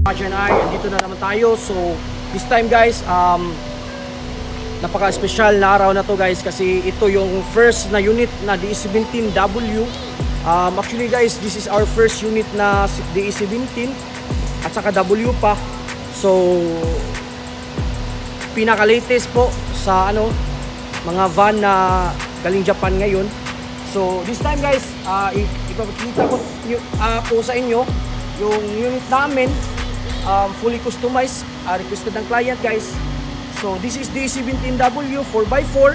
Dito na naman tayo. So this time guys, napaka-special na araw na to guys, kasi ito yung first na unit na DE17W. Actually guys, this is our first unit na DE17 at saka W pa. So pinaka-latest po sa mga van na galing Japan ngayon. So this time guys, ipapakita ko sa inyo yung unit namin, fully customized, requested ng client guys. So this is DE17W 4x4,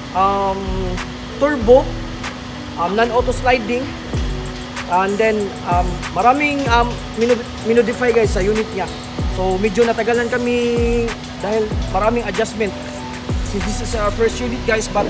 turbo, non-auto sliding, and then maraming minodify guys sa unit niya. So medyo natagalan kami dahil maraming adjustment since this is our first unit guys, but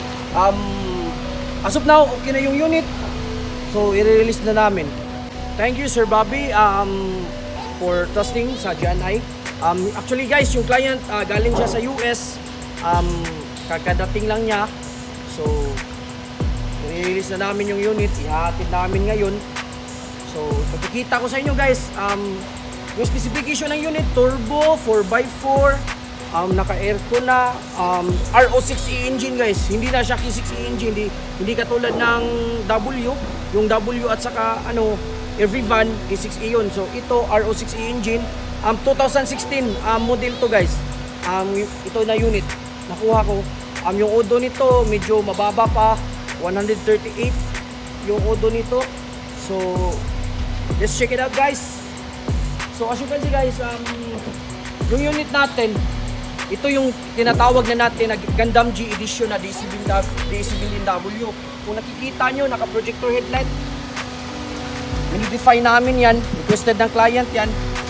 as of now okay na yung unit, so i-release na namin. Thank you Sir Bobby for trusting sa GNI. Actually guys, yung client galing siya sa US, kakadating lang niya, so i-release na namin yung unit, ihatid namin ngayon. So pagkikita ko sa inyo guys, yung specification ng unit, turbo 4x4, naka-aircon na, RO6E engine guys, hindi na siya K6E engine, hindi katulad ng W, yung W at saka every van K6E yun. So ito RO6E engine, 2016 model to guys. Ito na unit nakuha ko. Yung odo nito medyo mababa pa, 138 yung odo nito. So let's check it out guys. So as you can see guys, yung unit natin, ito yung tinatawag na natin na Gundam G edition na DE17W. Kung nakikita nyo, naka-projector headlight. Minidefine namin yan, requested ng client yan.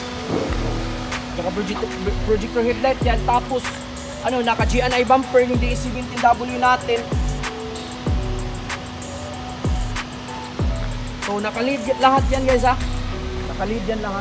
Naka-projector headlight yan. Tapos, naka-GNI bumper yung DE17W natin. So, naka-lead lahat yan guys ha. Naka-lead yan lahat.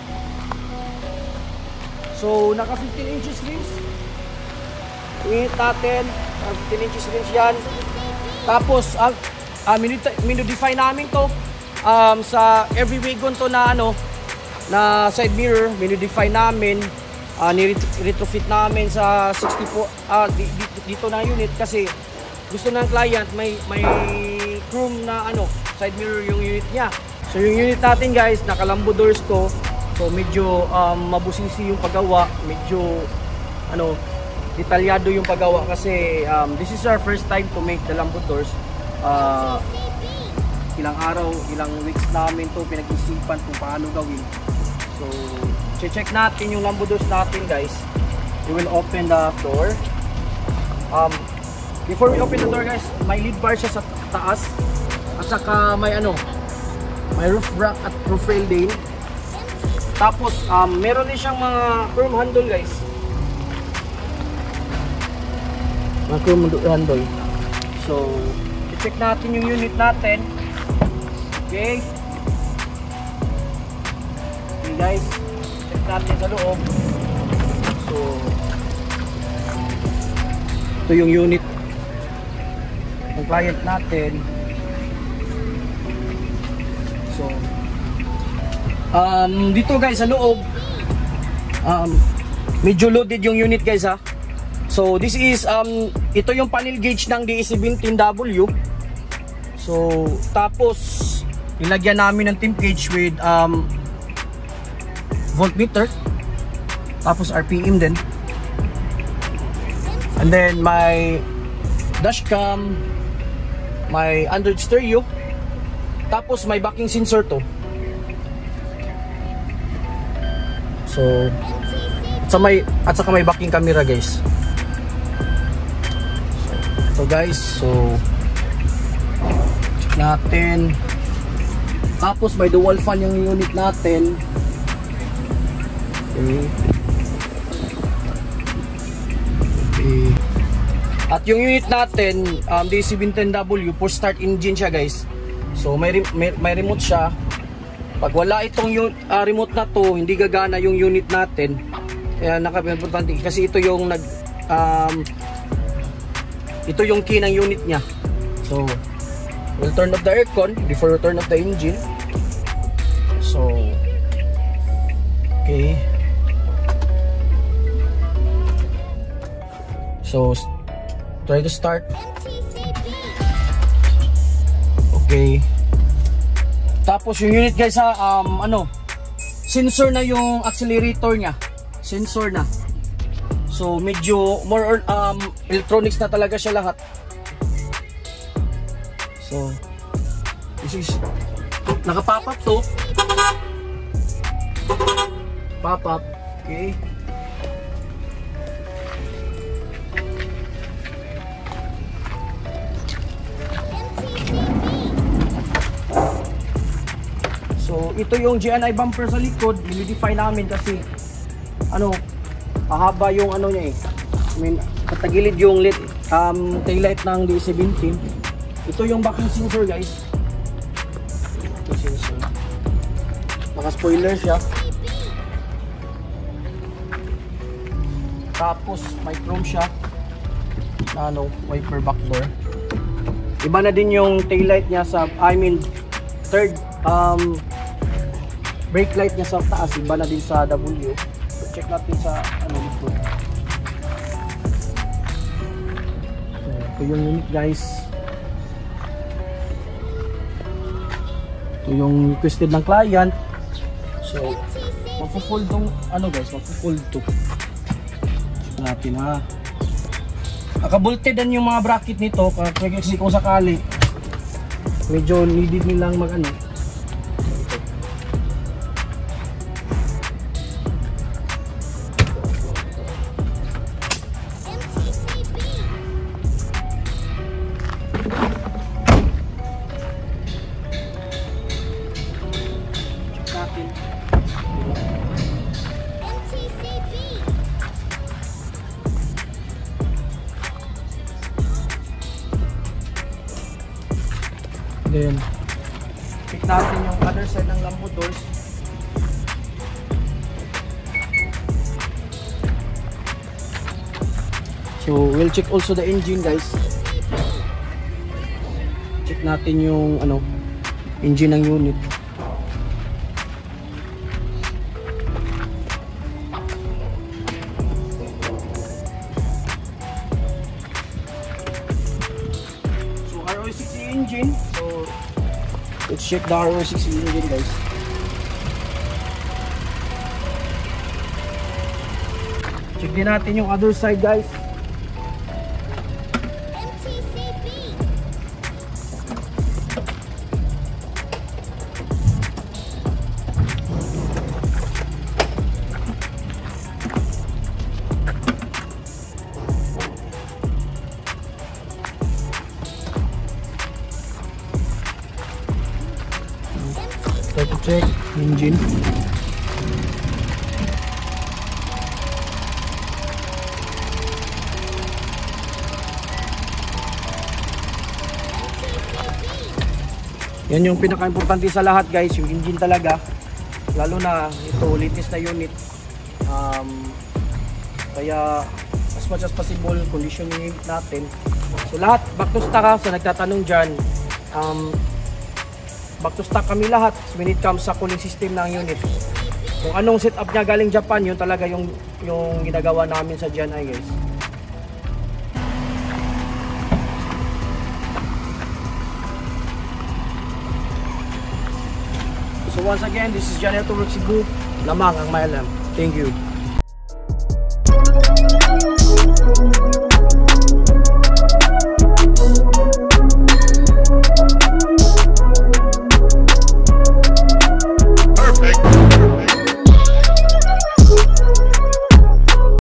So, naka 15 inches rims. Unit natin, 15 inches rims yan. Tapos, minodify namin to sa every wagon to na na side mirror, minodify namin, ni-retrofit namin sa 64 dito na unit, kasi gusto ng client may chrome na side mirror yung unit niya. So yung unit natin guys, naka-lambo doors to. So medyo mabusisi yung paggawa, medyo detalyado yung paggawa, kasi this is our first time to make the lambo doors. Ilang araw, ilang weeks namin to pinag-isipan kung paano gawin. So check natin yung lambo doors natin guys. We will open the door. Before we open the door guys, may lead bar siya sa taas, at saka may roof rack at roof rail din. Tapos meron din siyang mga chrome handle guys. Mga chrome handle. So i-check natin yung unit natin. Okay. Okay guys, check natin sa loob. So ito yung unit ng client natin. So dito guys sa loob, medyo loaded yung unit guys ha. So this is ito yung panel gauge ng DE17W. So tapos ilagyan namin ng temp gauge with voltmeter, tapos RPM din, and then my dashcam, my Android stereo, tapos may backing sensor to. So at saka may backing camera guys. So guys, so check natin. Tapos may dual fan yung unit natin. Okay. Okay. At yung unit natin, DE17W, push start engine siya guys. So may remote siya. Pag wala itong remote na to, hindi gagana yung unit natin. Kaya napaka-importante kasi ito yung ito yung key ng unit niya. So we'll turn off the aircon before we turn off the engine. So okay, So try to start. Okay. Tapos yung unit guys ha, sensor na yung accelerator niya. Sensor na. So medyo more electronics na talaga siya lahat. So this is naka-pop up to. Pop up. Okay. So ito yung GNI bumper sa likod, i-define namin kasi pahaba yung niya eh. I mean, katagilid yung taillight ng D17. Ito yung backing sensor guys. Ito sensor. Naka-spoiler siya. Tapos may chrome siya. Wiper back door. Iba na din yung taillight niya sa third brake light niya sa taas, iba na din sa W. So check natin sa likod. So, ito yung unit guys. Ito yung requested ng client. So mafu-fold tong guys, mafu-fold to. Check natin ha. Naka-bolted yung mga bracket nito kasi kung sakali medyo needed nilang then check natin yung other side ng lambo doors. So we'll check also the engine guys. Check natin yung engine ng unit. So RO60 engine. So let's check the RO60 engine guys. Check din natin yung other side guys. Try to check engine. Yan yung pinaka-importante sa lahat guys, yung engine talaga. Lalo na ito, latest na unit. Kaya as much as possible, conditioning natin. So lahat, back to stock ha, sa nagtatanong dyan. Back to stock kami lahat when it comes sa cooling system ng unit. Kung anong setup niya galing Japan, yun talaga yung ginagawa namin sa GNI guys. So once again, this is GNI Autoworks Cebu. Lamang ang may alam. Thank you.